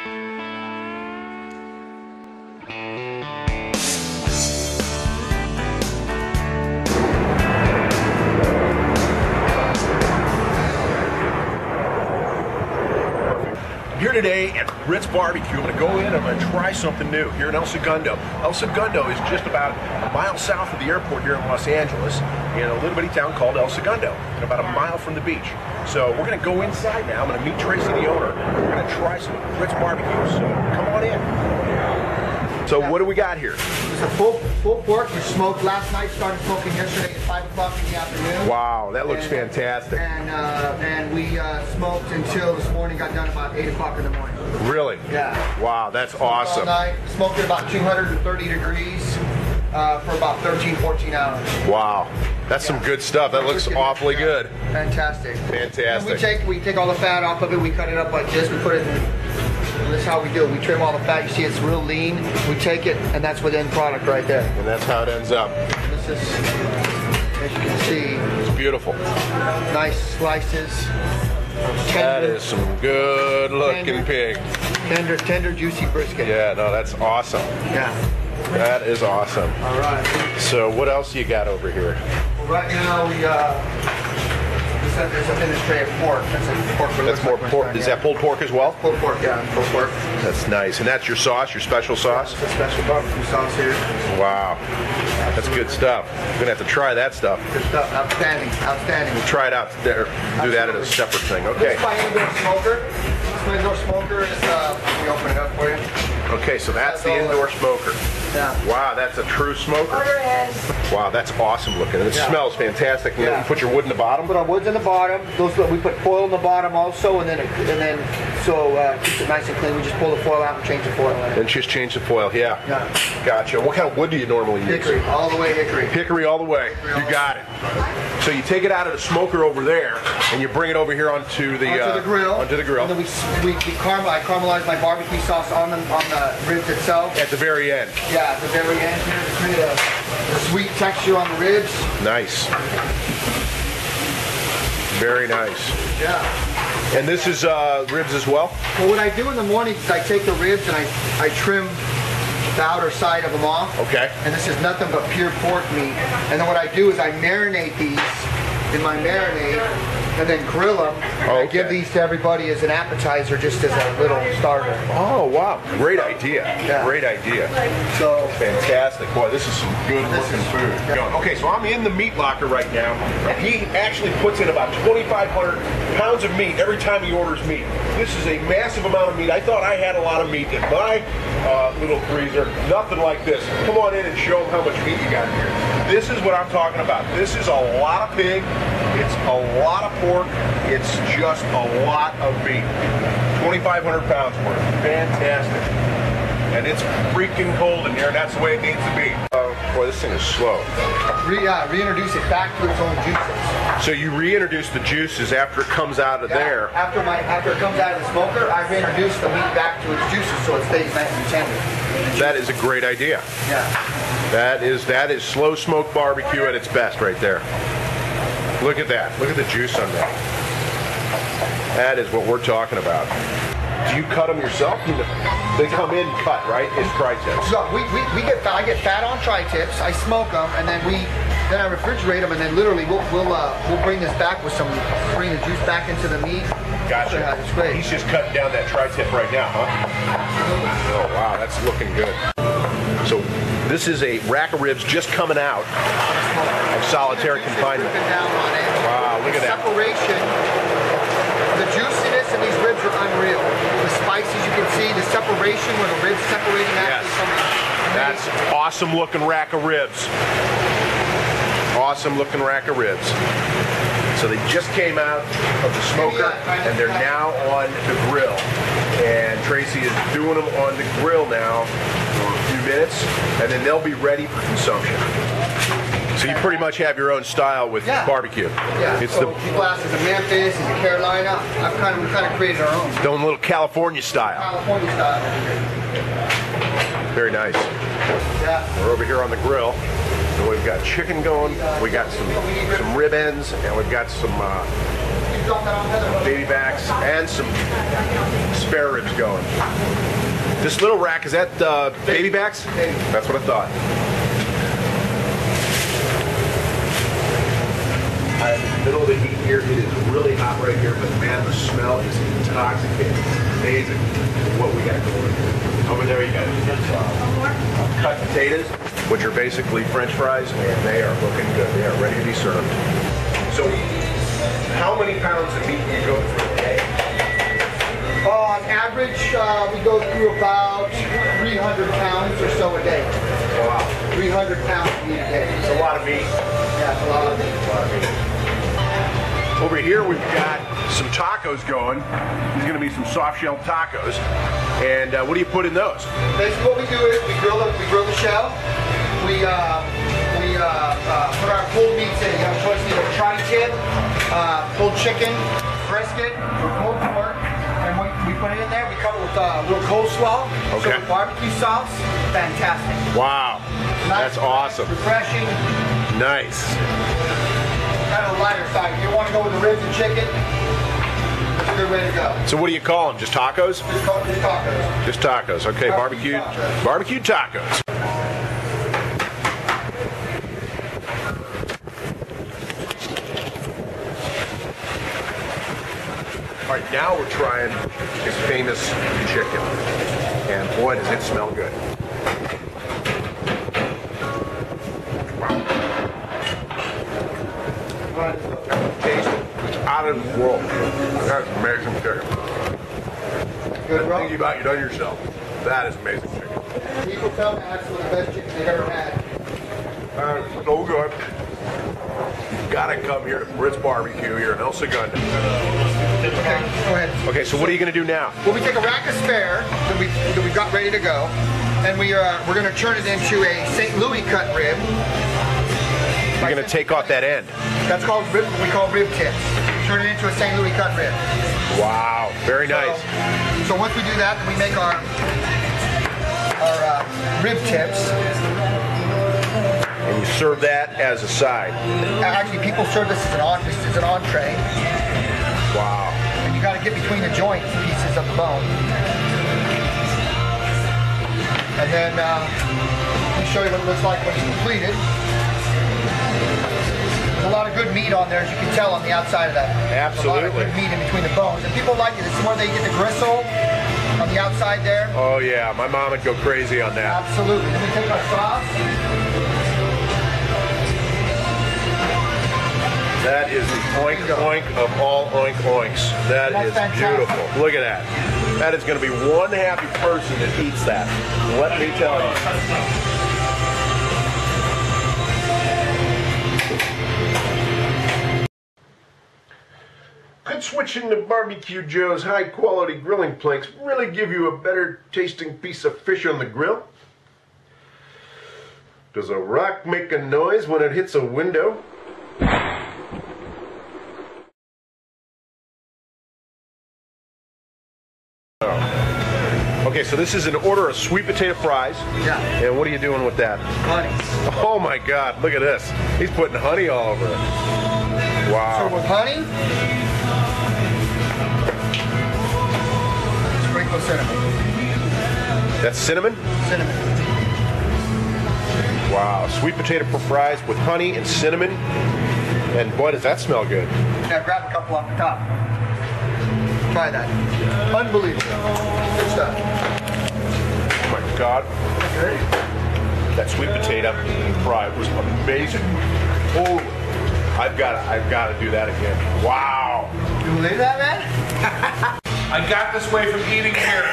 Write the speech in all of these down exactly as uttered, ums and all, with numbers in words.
Here today at Brits Barbecue, I'm going to go in and I'm going to try something new here in El Segundo. El Segundo is just about a mile south of the airport here in Los Angeles, in a little bitty town called El Segundo, and about a mile from the beach. So we're going to go inside now. I'm going to meet Tracy, the owner. We're going to try some Brits Barbecue. So come on in. So what do we got here? It's a full, full pork. We smoked last night, started smoking yesterday at five o'clock in the afternoon. Wow, that looks and, fantastic. And uh, and we uh, smoked until this morning, got done about eight o'clock in the morning. Really? Yeah. Wow, that's smoked awesome. All night, smoked at about two hundred thirty degrees uh, for about thirteen, fourteen hours. Wow, that's yeah. some good stuff. That looks awfully good. Fantastic. Fantastic. And we take we take all the fat off of it. We cut it up like this. We put it in. This is how we do it. We trim all the fat. You see it's real lean. We take it, and that's the end product right there. And that's how it ends up. This is, as you can see, it's beautiful. Nice slices. Tender, that is some good looking tender, pig. Tender, tender, juicy brisket. Yeah, no, that's awesome. Yeah. That is awesome. All right. So what else you got over here? Well, right now we uh. There's a finished tray of pork. That's a pork. That's more pork. Is that pulled pork as well? Pulled pork, yeah, pulled pork. That's nice. And that's your sauce, your special sauce? Yeah, it's a special barbecue sauce here. Wow. Absolutely. That's good stuff. We're going to have to try that stuff. Good stuff. Outstanding. Outstanding. We'll try it out there. Do Absolutely. that at a separate thing. Okay. This is my indoor smoker. This is my indoor smoker. It's, uh, let me open it up for you. Okay, so that's, that's the indoor smoker. Yeah. Wow, that's a true smoker. Wow, that's awesome looking. And it yeah. smells fantastic. And yeah. You put your wood in the bottom? We put our woods in the bottom. Those we put foil in the bottom also, and then and then so uh, keeps it nice and clean. We just pull the foil out and change the foil in it. And just change the foil, yeah. Yeah. Gotcha. What kind of wood do you normally use? Hickory, all the way hickory. Hickory all the way. Hickory you got it. So you take it out of the smoker over there, and you bring it over here onto the onto uh, the grill. Onto the grill. And then we we, we caramel, I caramelize my barbecue sauce on the on the ribs itself. At the very end. Yeah, at the very end here to create a, a sweet texture on the ribs. Nice. Very nice. Yeah. And this is uh, ribs as well? Well, what I do in the morning is I take the ribs and I, I trim the outer side of them off. Okay. And this is nothing but pure pork meat. And then what I do is I marinate these in my marinade and then grill them. And oh, okay. I give these to everybody as an appetizer, just as a little starter. Oh, wow. Great idea. Yeah. Great idea. So fantastic. Boy, this is some good looking is, food. Yeah. Okay, so I'm in the meat locker right now, and he actually puts in about twenty-five hundred pounds of meat every time he orders meat. This is a massive amount of meat. I thought I had a lot of meat in my uh, little freezer. Nothing like this. Come on in and show them how much meat you got here. This is what I'm talking about. This is a lot of pig. It's a lot of pork. It's just a lot of meat. twenty-five hundred pounds worth. Fantastic. And it's freaking cold in here, and that's the way it needs to be. Uh, boy, this thing is slow. Re, uh, reintroduce it back to its own juices. So you reintroduce the juices after it comes out of yeah, there. After my after it comes out of the smoker, I reintroduce the meat back to its juices so it stays nice and tender. That is a great idea. Yeah. That is that is slow smoke barbecue at its best right there. Look at that. Look at the juice on that. That is what we're talking about. Do you cut them yourself? They come in cut, right? It's tri-tips. So we, we, we get I get fat on tri-tips. I smoke them, and then we then I refrigerate them, and then literally we'll we'll uh, we'll bring this back with some bring the juice back into the meat. Gotcha. So, it's great. He's just cutting down that tri-tip right now, huh? Oh wow, that's looking good. So this is a rack of ribs just coming out of solitary confinement. Down on it. Wow, look at that. Separation. The juiciness in these ribs are unreal. The spices you can see, the separation where the ribs separating yes. actually. That's awesome looking rack of ribs. Awesome looking rack of ribs. So they just came out of the smoker and they're now on the grill. And Tracy is doing them on the grill now for a few minutes, and then they'll be ready for consumption. So you pretty much have your own style with yeah. barbecue. Yeah. It's so the glasses of Memphis and Carolina. I've kind of we kind of created our own. Doing a little California style. California style. Very nice. Yeah. We're over here on the grill. And we've got chicken going. We got some some rib ends, and we've got some uh, baby backs and some spare ribs going. This little rack, is that uh, baby backs? Baby. That's what I thought. I'm in the middle of the heat here. It is really hot right here, but man, the smell is intoxicating. It's amazing what we got going here. Over there, you got uh, cut potatoes, which are basically French fries, and they are looking good. They are ready to be served. So, how many pounds of meat do you go through a day? On average, uh, we go through about three hundred pounds or so a day. Wow. three hundred pounds of meat a day. It's a lot of meat. Yeah, it's a lot of meat. A lot of meat. Over here we've got some tacos going. These are going to be some soft shell tacos. And uh, what do you put in those? Basically what we do is we grill the, we grill the shell. We, uh, we uh, uh, put our pulled meats in. You know, put either tri-tip, uh, pulled chicken, brisket, or pulled pork. And we, we put it in there. We cover it with uh, a little coleslaw. Okay. So with barbecue sauce. Fantastic. Wow. Nice, That's awesome. Refreshing. Nice. Kind of a lighter side. If you want to go with the ribs and chicken, it's a good way to go. So what do you call them? Just tacos? Just call it just tacos. Just tacos. Okay, Barbecue barbecue, tacos. barbecue tacos. All right, now we're trying his famous chicken, and boy, does it smell good. Taste is out of this world. That's amazing chicken. Good, bro. Thinking about you done yourself. That is amazing chicken. People tell me that's one of the best chicken they've ever had. That is so good. You've got to come here to Brits Barbecue here in El Segundo. Okay, go ahead. Okay, so what are you going to do now? Well, we take a rack of spare that we that we got ready to go, and we are we're going to turn it into a Saint Louis cut rib. You're going to take off that end. That's called rib. We call rib tips. Turn it into a Saint Louis cut rib. Wow, very nice. So, so once we do that, then we make our our uh, rib tips. And you serve that as a side. Actually, people serve this as an on this is an entree. Wow. And you got to get between the joint pieces of the bone. And then uh, let me show you what it looks like when it's completed. There's a lot of good meat on there, as you can tell on the outside of that. Absolutely. There's a lot of good meat in between the bones. And people like it. It's where they get the gristle on the outside there. Oh yeah, my mom would go crazy on that. Absolutely. Then we take our sauce. That is the oink oink of all oink oinks. That That's is fantastic. beautiful. Look at that. That is going to be one happy person that eats that. Let me tell you. Could switching to BarbeQue Joe's high quality grilling planks really give you a better tasting piece of fish on the grill? Does a rock make a noise when it hits a window? Okay, so this is an order of sweet potato fries. Yeah. And what are you doing with that? Honey. Oh my God, look at this. He's putting honey all over it. So Wow. with honey, sprinkle cinnamon. That's cinnamon? Cinnamon. Wow, sweet potato fries with honey and cinnamon. And boy, does that smell good. Now grab a couple off the top. Try that. Unbelievable. Good stuff. Oh my God. Good. That sweet potato fry was amazing. Oh, I've got I've got to do that again. Wow. You believe that, man? I got this way from eating here.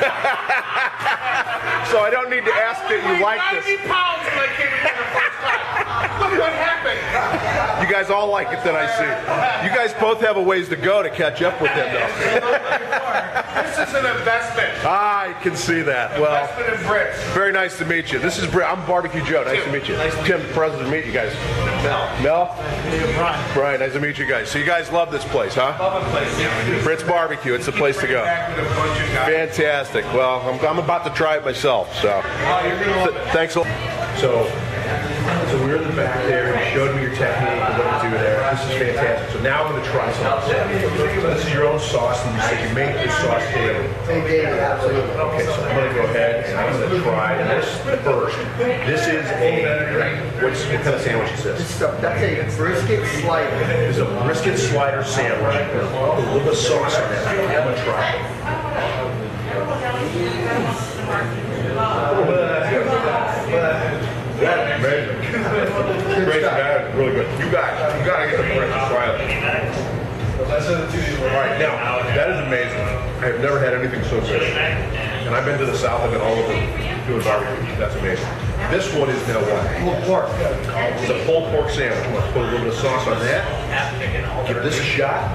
So I don't need to ask that you like ninety this. pounds when I came in here the first time. Look what happened. You guys all like it that I see. You guys both have a ways to go to catch up with him though. This is an investment. I can see that. Well, Investment in Brits. very nice to meet you. This is Bri- I'm BarbeQue Joe. Nice to meet you. Nice to meet Tim, pleasure to meet you guys. Mel. Mel? Brian. Brian, nice to meet you guys. So you guys love this place, huh? Love a place. Yeah, we do. Brits Barbecue, it's the place to go. Back with a bunch of guys. Fantastic. Well, I'm, I'm about to try it myself, so. Oh, you're gonna love it. Thanks a lot. So, so we were in the back there, you showed me your technique and what to do there. This is fantastic. So now I'm going to try something. So this is your own sauce, and you said you make this sauce daily. Daily, absolutely. Okay, so I'm going to go ahead and I'm going to try this first. This is a, what's, what kind of sandwich is this? This stuff, that's a brisket slider. This is a brisket slider sandwich. A little bit of sauce on that. I'm going to try it. That's amazing. Great, bad, really good. You got, you got to get the Brits to try it. All right, now that is amazing. I have never had anything so good. And I've been to the South. I've been all over doing barbecue. That's amazing. This one is now what? Pulled pork. It's a pulled pork sandwich. I'm going to put a little bit of sauce on that. Give this a shot.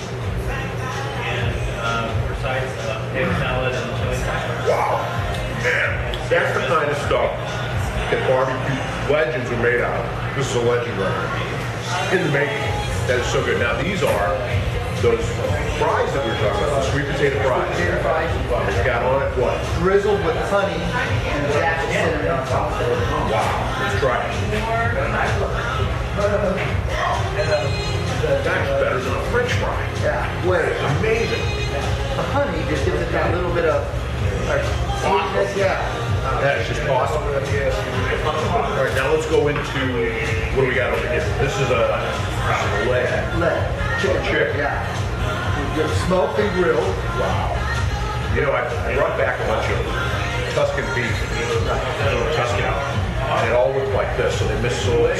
Wow, man, that's the kind of stuff that barbecue legends are made out of. This is a legend right in the making. That is so good. Now these are those fries that we were talking about, the sweet potato fries. Potato fries. It's got on it what? Drizzled with honey and a dash of cinnamon on top of it. Wow, let's try it. That's better than a French fry. Yeah, wait. Amazing. The honey just gives it that little bit of like, sweetness, yeah. That is just awesome. All right, now let's go into, what do we got over here? This is a, this is a leg. Leg. Chicken. Oh, chicken. Yeah. You're smoked and grilled. Wow. You know, I brought back a bunch of Tuscan beef, little Tuscan, and it all looked like this, so they missed so much.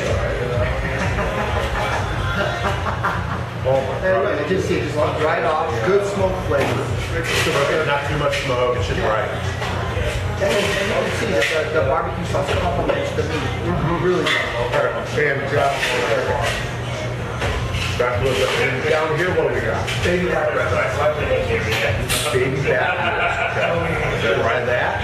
Oh my Anyway, God. you just see it just right off, good smoke flavor. Okay, not too much smoke, it's just right. And, and you can see that the, the barbecue sauce complements the meat. Really well. Fantastic. Back a little bit. And down here, what do we got? Baby back Baby back. Okay. Try that.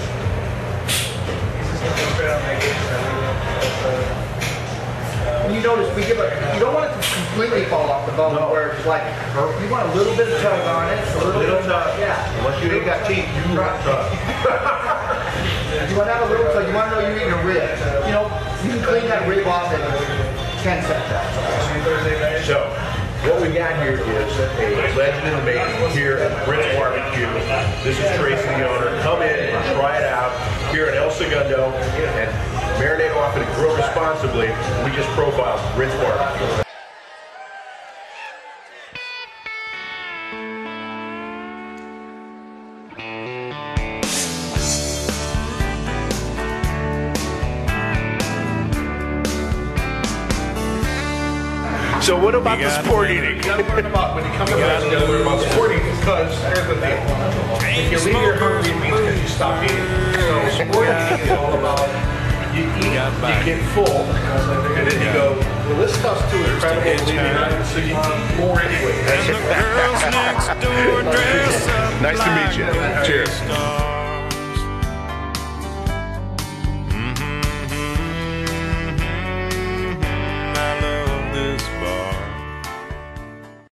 And you notice we give a, you don't want it to completely fall off the bone No. where it's like, you want a little bit of tug on it, a little, Little bit tug. of, yeah. Unless you ain't got teeth, you want tug. You want to have a little tug, you want to know you're eating a rib. You know, you can clean that rib off in ten seconds. So, what we got here is a legend in the making here at Brits BarbeQue. This is Tracy, the owner. Come in and try it out here at El Segundo and marinate off and grill responsibly. We just profiled Brits BarbeQue. So what about the sport eating? You gotta learn about, when you come to Brits, you gotta learn about sport eating, because here's the deal. If you leave your hungry, it means because you stop eating. So sport eating is all about, you eat, you get full, and then you go, well, this stuff's too incredible, believe it or not, so you eat more anyway. And the girls next door dress up Nice to meet you. like Cheers. stars.